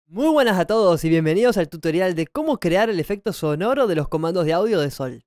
Muy buenas a todos y bienvenidos al tutorial de cómo crear el efecto sonoro de los comandos de audio de Sol.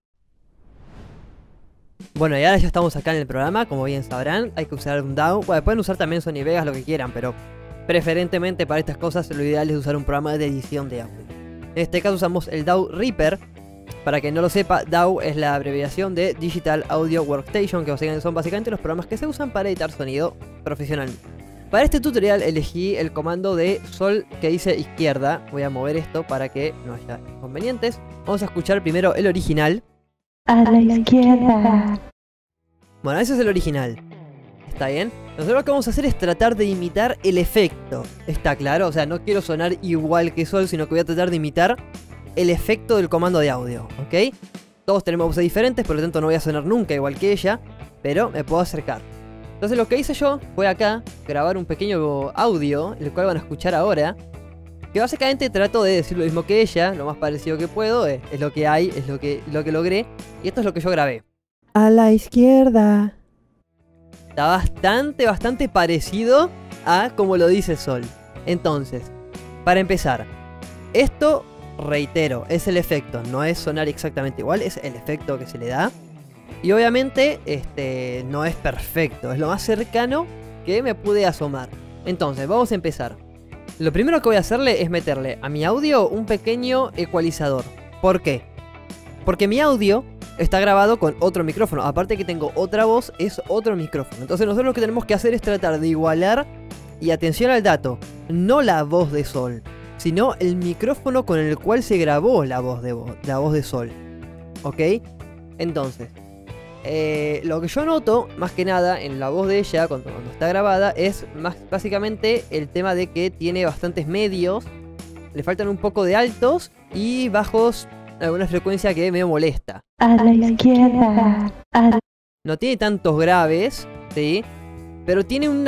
Bueno, y ahora ya estamos acá en el programa, como bien sabrán, hay que usar un DAW. Bueno, pueden usar también Sony Vegas, lo que quieran, pero preferentemente para estas cosas lo ideal es usar un programa de edición de audio. En este caso usamos el DAW Reaper. Para quien no lo sepa, DAW es la abreviación de Digital Audio Workstation, que son básicamente los programas que se usan para editar sonido profesionalmente. Para este tutorial elegí el comando de Sol que dice izquierda. Voy a mover esto para que no haya inconvenientes. Vamos a escuchar primero el original. A la izquierda. Bueno, ese es el original. ¿Está bien? Nosotros lo que vamos a hacer es tratar de imitar el efecto. ¿Está claro? O sea, no quiero sonar igual que Sol, sino que voy a tratar de imitar el efecto del comando de audio, ¿ok? Todos tenemos voces diferentes, por lo tanto no voy a sonar nunca igual que ella, pero me puedo acercar. Entonces lo que hice yo fue acá grabar un pequeño audio, el cual van a escuchar ahora, que básicamente trato de decir lo mismo que ella, lo más parecido que puedo, es lo que hay, es lo que logré, y esto es lo que yo grabé. A la izquierda. Está bastante parecido a como lo dice Sol. Entonces, para empezar, esto, reitero, es el efecto, no es sonar exactamente igual, es el efecto que se le da. Y obviamente, no es perfecto, es lo más cercano que me pude asomar. Entonces, vamos a empezar. Lo primero que voy a hacerle es meterle a mi audio un pequeño ecualizador. ¿Por qué? Porque mi audio está grabado con otro micrófono. Aparte que tengo otra voz, es otro micrófono. Entonces nosotros lo que tenemos que hacer es tratar de igualar, y atención al dato, no la voz de Sol, sino el micrófono con el cual se grabó la voz de Sol. ¿Ok? Entonces, lo que yo noto, más que nada, en la voz de ella, cuando está grabada, es básicamente el tema de que tiene bastantes medios, le faltan un poco de altos y bajos, alguna frecuencia que me molesta. A la izquierda. No tiene tantos graves, ¿sí? Pero tiene un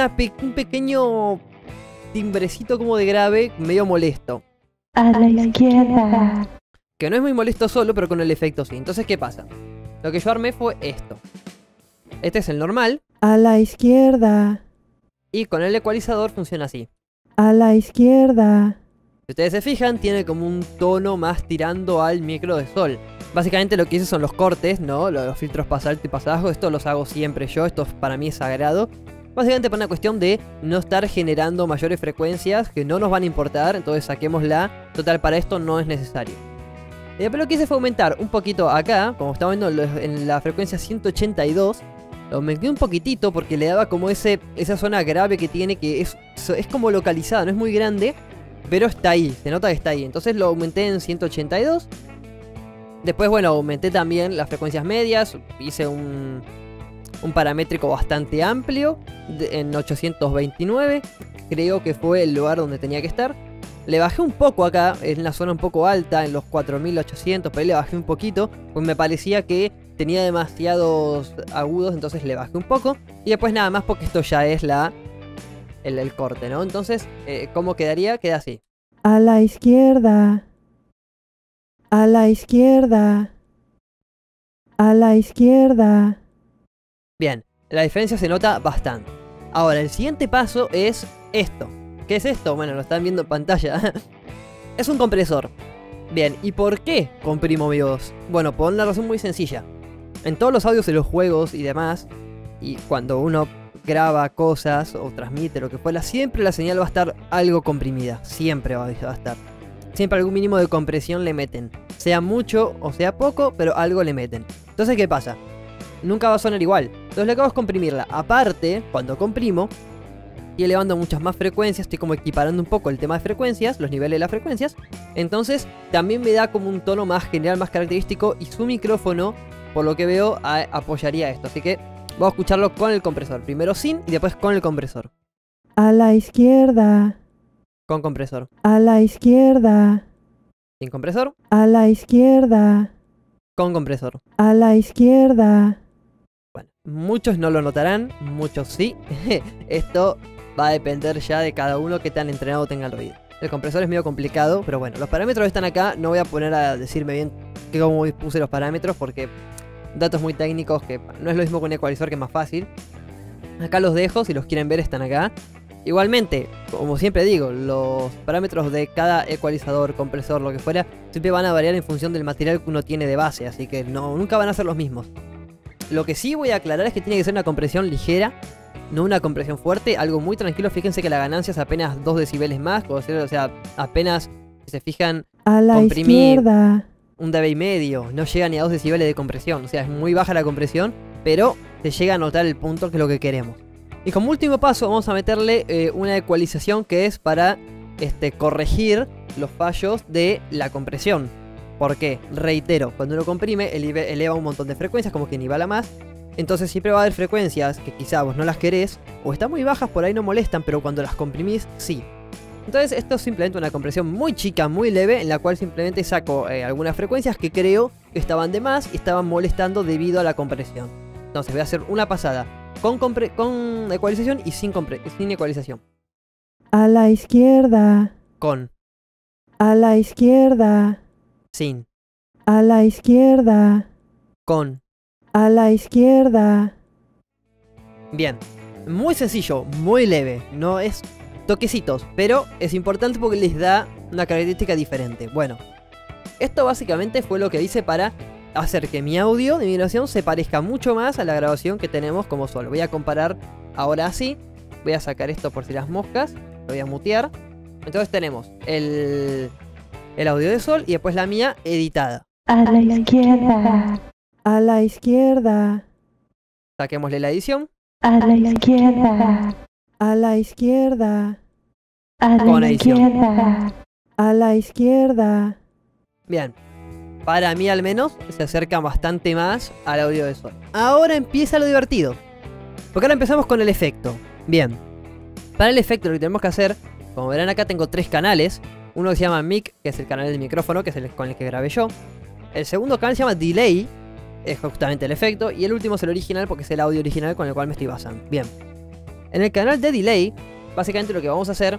pequeño timbrecito como de grave medio molesto. A la izquierda. Que no es muy molesto solo, pero con el efecto sí. Entonces, ¿qué pasa? Lo que yo armé fue esto. Este es el normal. A la izquierda. Y con el ecualizador funciona así. A la izquierda. Si ustedes se fijan, tiene como un tono más tirando al micro de Sol. Básicamente lo que hice son los cortes, ¿no? Los filtros pasa alto y pasa bajo. Esto los hago siempre yo. Esto para mí es sagrado. Básicamente para una cuestión de no estar generando mayores frecuencias que no nos van a importar. Entonces saquémosla. Total, para esto no es necesario. Pero lo que hice fue aumentar un poquito acá, como estamos viendo en la frecuencia 182. Lo aumenté un poquitito porque le daba como esa zona grave que tiene, que es como localizada, no es muy grande, pero está ahí, se nota que está ahí. Entonces lo aumenté en 182. Después, bueno, aumenté también las frecuencias medias, hice un paramétrico bastante amplio en 829. Creo que fue el lugar donde tenía que estar. Le bajé un poco acá, en la zona un poco alta, en los 4800, pero ahí le bajé un poquito, pues me parecía que tenía demasiados agudos, entonces le bajé un poco. Y después nada más porque esto ya es el corte, ¿no? Entonces, ¿cómo quedaría? Queda así. A la izquierda. A la izquierda. A la izquierda. Bien, la diferencia se nota bastante. Ahora, el siguiente paso es esto. ¿Qué es esto? Bueno, lo están viendo en pantalla. Es un compresor. Bien, ¿y por qué comprimo mi voz? Bueno, por una razón muy sencilla. En todos los audios de los juegos y demás, y cuando uno graba cosas o transmite lo que fuera, siempre la señal va a estar algo comprimida. Siempre va a estar. Siempre algún mínimo de compresión le meten. Sea mucho o sea poco, pero algo le meten. Entonces, ¿qué pasa? Nunca va a sonar igual. Entonces lo que hago es comprimirla. Aparte, cuando comprimo, y elevando muchas más frecuencias, estoy como equiparando un poco el tema de frecuencias, los niveles de las frecuencias. Entonces también me da como un tono más general, más característico, y su micrófono, por lo que veo, apoyaría esto. Así que vamos a escucharlo con el compresor. Primero sin y después con el compresor. A la izquierda. Con compresor. A la izquierda. Sin compresor. A la izquierda. Con compresor. A la izquierda. Bueno, muchos no lo notarán, muchos sí. Esto va a depender ya de cada uno que tan entrenado tenga el oído. El compresor es medio complicado, pero bueno, los parámetros están acá. No voy a poner a decirme bien cómo puse los parámetros porque datos muy técnicos que no es lo mismo que un ecualizador, que es más fácil. Acá los dejo, si los quieren ver están acá. Igualmente, como siempre digo, los parámetros de cada ecualizador, compresor, lo que fuera, siempre van a variar en función del material que uno tiene de base, así que nunca van a ser los mismos. Lo que sí voy a aclarar es que tiene que ser una compresión ligera, no una compresión fuerte, algo muy tranquilo. Fíjense que la ganancia es apenas 2 decibeles más, o sea, apenas, si se fijan, A la comprimí izquierda. 1 dB y medio, no llega ni a 2 decibeles de compresión, o sea, es muy baja la compresión, pero se llega a notar el punto que es lo que queremos. Y como último paso vamos a meterle una ecualización que es para corregir los fallos de la compresión. ¿Por qué? Reitero, cuando uno comprime eleva un montón de frecuencias, como que nivela más. Entonces siempre va a haber frecuencias que quizá vos no las querés, o están muy bajas, por ahí no molestan, pero cuando las comprimís, sí. Entonces esto es simplemente una compresión muy chica, muy leve, en la cual simplemente saco algunas frecuencias que creo que estaban de más y estaban molestando debido a la compresión. Entonces voy a hacer una pasada con ecualización y sin ecualización. A la izquierda. Con, A la izquierda. sin, A la izquierda. con. A la izquierda. Bien, muy sencillo, muy leve, no es toquecitos, pero es importante porque les da una característica diferente. Bueno, esto básicamente fue lo que hice para hacer que mi audio de mi grabación se parezca mucho más a la grabación que tenemos como solo. Voy a comparar ahora así, voy a sacar esto por si las moscas, lo voy a mutear. Entonces tenemos el audio de Sol y después la mía editada. A la izquierda. A la izquierda. Saquémosle la edición. A la izquierda. A la izquierda. A Con la edición. izquierda. A la izquierda. Bien, para mí al menos se acerca bastante más al audio de Sol. Ahora empieza lo divertido, porque ahora empezamos con el efecto. Bien, para el efecto lo que tenemos que hacer, como verán acá tengo 3 canales. Uno que se llama Mic, que es el canal del micrófono, que es con el que grabé yo. El segundo canal se llama Delay, es justamente el efecto. Y el último es el original, porque es el audio original con el cual me estoy basando. Bien, en el canal de Delay, básicamente lo que vamos a hacer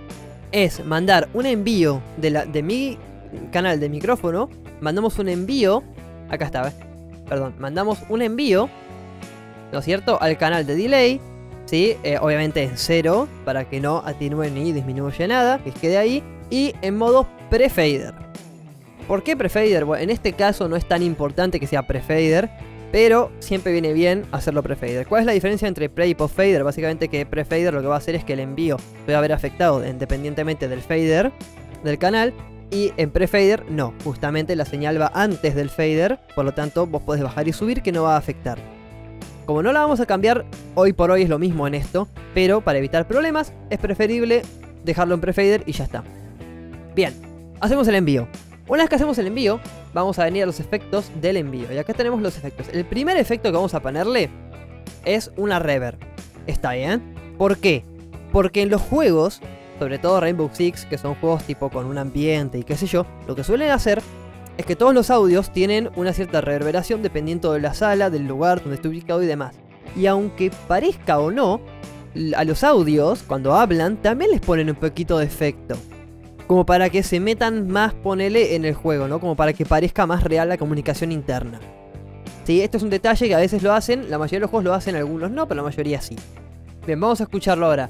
es mandar un envío de mi canal de micrófono. Mandamos un envío, acá está, perdón, mandamos un envío, ¿no es cierto?, al canal de Delay, ¿sí? Obviamente en 0, para que no atenúe ni disminuya nada, que quede ahí. Y en modo pre-fader. ¿Por qué pre-fader? Bueno, en este caso no es tan importante que sea pre-fader, pero siempre viene bien hacerlo pre-fader. ¿Cuál es la diferencia entre pre y post-fader? Básicamente que pre-fader lo que va a hacer es que el envío puede haber afectado independientemente del fader del canal. Y en pre-fader no, justamente la señal va antes del fader, por lo tanto vos podés bajar y subir que no va a afectar. Como no la vamos a cambiar, hoy por hoy es lo mismo en esto, pero para evitar problemas es preferible dejarlo en pre-fader y ya está. Bien, hacemos el envío. Una vez que hacemos el envío, vamos a venir a los efectos del envío. Y acá tenemos los efectos. El primer efecto que vamos a ponerle es una reverb. ¿Está bien? ¿Por qué? Porque en los juegos, sobre todo Rainbow Six, que son juegos tipo con un ambiente y qué sé yo, lo que suelen hacer es que todos los audios tienen una cierta reverberación dependiendo de la sala, del lugar donde esté ubicado y demás. Y aunque parezca o no, a los audios, cuando hablan, también les ponen un poquito de efecto. Como para que se metan más, ponele, en el juego, ¿no? Como para que parezca más real la comunicación interna. Sí, esto es un detalle que a veces lo hacen, la mayoría de los juegos lo hacen, algunos no, pero la mayoría sí. Bien, vamos a escucharlo ahora.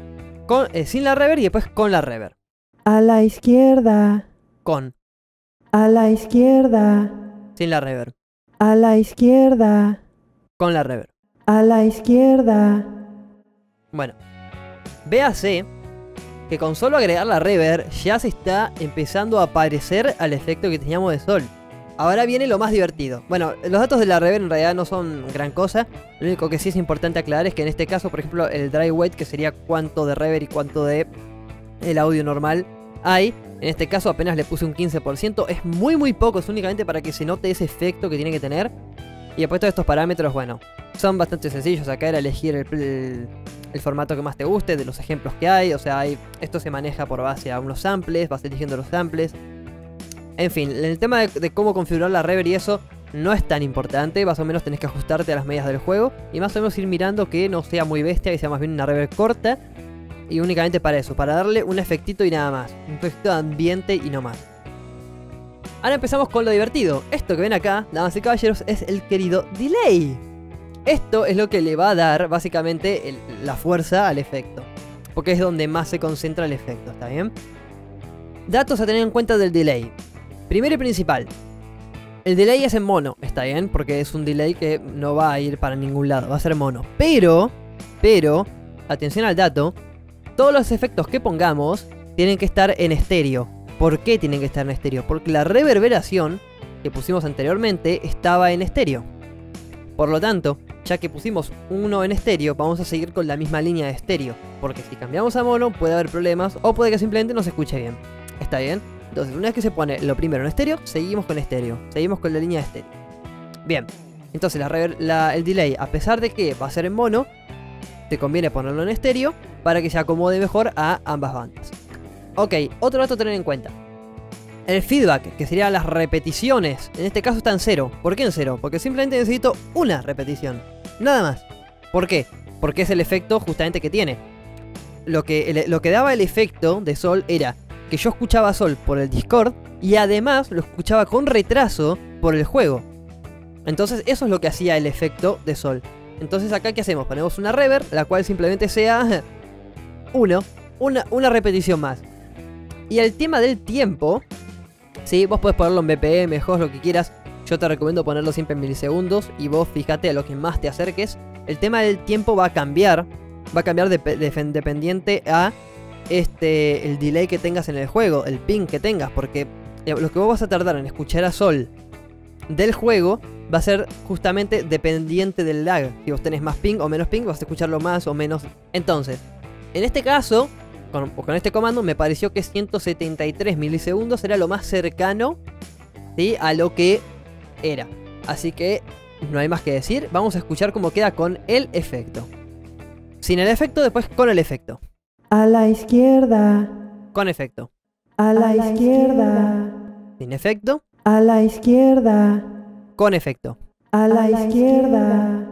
Sin la reverb y después con la reverb. A la izquierda. Con. A la izquierda. Sin la reverb. A la izquierda. Con la reverb. A la izquierda. Bueno, véase que con solo agregar la reverb ya se está empezando a parecer al efecto que teníamos de Sol. Ahora viene lo más divertido. Bueno, los datos de la reverb en realidad no son gran cosa. Lo único que sí es importante aclarar es que en este caso, por ejemplo, el dry weight, que sería cuánto de reverb y cuánto de el audio normal hay, en este caso apenas le puse un 15%. Es muy poco, es únicamente para que se note ese efecto que tiene que tener. Y después todos estos parámetros, bueno, son bastante sencillos. Acá era elegir el formato que más te guste, de los ejemplos que hay. O sea, esto se maneja por base a unos samples, vas eligiendo los samples. En fin, el tema de cómo configurar la reverb y eso no es tan importante. Más o menos tenés que ajustarte a las medidas del juego y más o menos ir mirando que no sea muy bestia, que sea más bien una reverb corta. Y únicamente para eso, para darle un efectito y nada más. Un efecto de ambiente y no más. Ahora empezamos con lo divertido. Esto que ven acá, damas y caballeros, es el querido delay. Esto es lo que le va a dar básicamente la fuerza al efecto. porque es donde más se concentra el efecto, ¿está bien? Datos a tener en cuenta del delay. Primero y principal, el delay es en mono, ¿está bien? Porque es un delay que no va a ir para ningún lado, va a ser mono. Pero, atención al dato, todos los efectos que pongamos tienen que estar en estéreo. ¿Por qué tienen que estar en estéreo? Porque la reverberación que pusimos anteriormente estaba en estéreo. Por lo tanto, ya que pusimos uno en estéreo, vamos a seguir con la misma línea de estéreo. Porque si cambiamos a mono puede haber problemas o puede que simplemente no se escuche bien. ¿Está bien? Entonces, una vez que se pone lo primero en estéreo, seguimos con estéreo. Seguimos con la línea de estéreo. Bien. Entonces, el delay, a pesar de que va a ser en mono, te conviene ponerlo en estéreo para que se acomode mejor a ambas bandas. Ok, otro dato a tener en cuenta. El feedback, que serían las repeticiones, en este caso está en 0. ¿Por qué en 0? Porque simplemente necesito una repetición. Nada más. ¿Por qué? Porque es el efecto justamente que tiene. Lo que daba el efecto de Sol era que yo escuchaba Sol por el Discord y además lo escuchaba con retraso por el juego. Entonces eso es lo que hacía el efecto de Sol. Entonces acá ¿qué hacemos? Ponemos una reverb, la cual simplemente sea una repetición más. Y el tema del tiempo, sí, vos podés ponerlo en BPM, mejor lo que quieras. Yo te recomiendo ponerlo siempre en milisegundos y vos fíjate a lo que más te acerques. El tema del tiempo va a cambiar dependiente a el delay que tengas en el juego, el ping que tengas, porque lo que vos vas a tardar en escuchar a Sol del juego va a ser justamente dependiente del lag. Si vos tenés más ping o menos ping, vas a escucharlo más o menos. Entonces, en este caso, con este comando me pareció que 173 milisegundos era lo más cercano, ¿sí?, a lo que era. Así que no hay más que decir. Vamos a escuchar cómo queda con el efecto. Sin el efecto, después con el efecto. A la izquierda. Con efecto. A la izquierda. Sin efecto. A la izquierda. Con efecto. A la izquierda.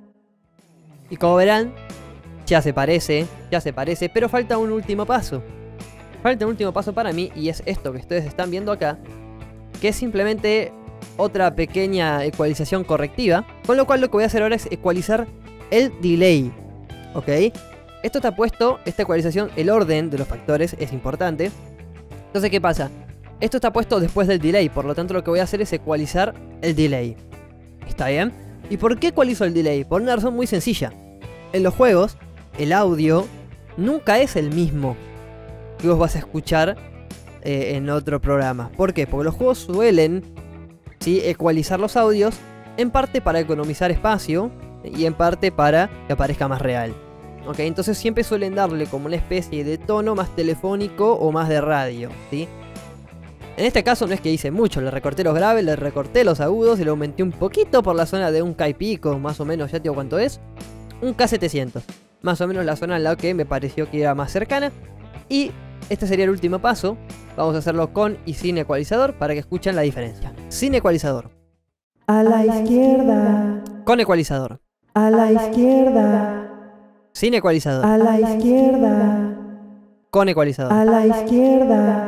Y como verán, ya se parece, pero falta un último paso. Falta un último paso para mí y es esto que ustedes están viendo acá, que es simplemente otra pequeña ecualización correctiva, con lo cual lo que voy a hacer ahora es ecualizar el delay. ¿Ok? Esto está puesto, esta ecualización, el orden de los factores es importante. Entonces, ¿qué pasa? Esto está puesto después del delay, por lo tanto lo que voy a hacer es ecualizar el delay. ¿Está bien? ¿Y por qué ecualizo el delay? Por una razón muy sencilla. En los juegos, el audio nunca es el mismo que vos vas a escuchar en otro programa. ¿Por qué? Porque los juegos suelen, ¿sí?, ecualizar los audios, en parte para economizar espacio y en parte para que aparezca más real. ¿Ok? Entonces siempre suelen darle como una especie de tono más telefónico o más de radio, ¿sí? En este caso no es que hice mucho, le recorté los graves, le recorté los agudos y le aumenté un poquito por la zona de un K y pico, más o menos, ya te digo cuánto es. Un K700, más o menos la zona en la que me pareció que era más cercana. Y este sería el último paso. Vamos a hacerlo con y sin ecualizador para que escuchen la diferencia. Sin ecualizador. A la izquierda. Con ecualizador. A la izquierda. Sin ecualizador. A la izquierda. Con ecualizador. A la izquierda.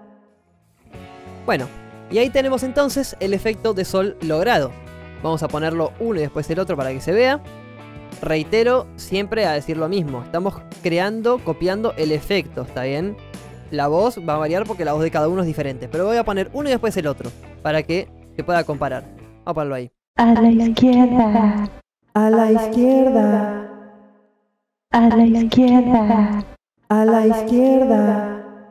Bueno, y ahí tenemos entonces el efecto de Sol logrado. Vamos a ponerlo uno y después el otro para que se vea. Reitero siempre a decir lo mismo. Estamos copiando el efecto, ¿está bien? La voz va a variar porque la voz de cada uno es diferente. Pero voy a poner uno y después el otro para que se pueda comparar. Vamos a ponerlo ahí. A la izquierda. A la izquierda. A la izquierda. A la izquierda.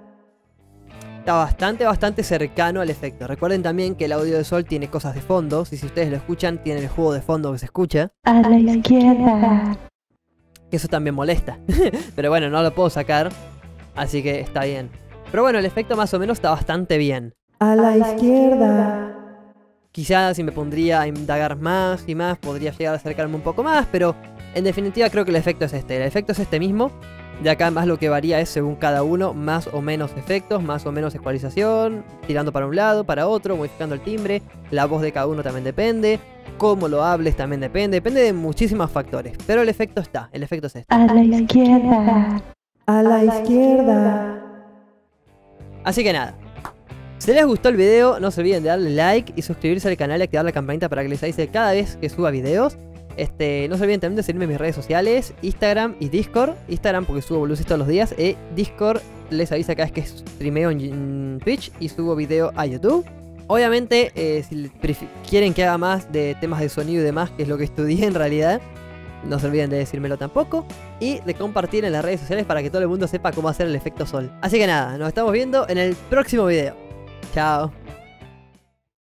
Está bastante cercano al efecto. Recuerden también que el audio de Sol tiene cosas de fondo. Si ustedes lo escuchan, tiene el juego de fondo que se escucha. A la izquierda. Que eso también molesta. Pero bueno, no lo puedo sacar. Así que está bien. Pero bueno, el efecto más o menos está bastante bien. A la izquierda. Quizás si me pondría a indagar más y más, podría llegar a acercarme un poco más. Pero en definitiva creo que el efecto es este. El efecto es este mismo. De acá más lo que varía es según cada uno, más o menos efectos, más o menos ecualización, tirando para un lado, para otro, modificando el timbre, la voz de cada uno también depende, cómo lo hables también depende de muchísimos factores, pero el efecto está, el efecto es este. A la izquierda. A la izquierda. Así que nada, si les gustó el video, no se olviden de darle like y suscribirse al canal y activar la campanita para que les avise cada vez que suba videos. No se olviden también de seguirme en mis redes sociales, Instagram y Discord. Instagram porque subo boludeces todos los días. Discord les avisa cada vez que streameo en Twitch y subo video a YouTube. Obviamente, si quieren que haga más de temas de sonido y demás, que es lo que estudié en realidad, no se olviden de decírmelo tampoco. Y de compartir en las redes sociales para que todo el mundo sepa cómo hacer el efecto sol. Así que nada, nos estamos viendo en el próximo video. Chao.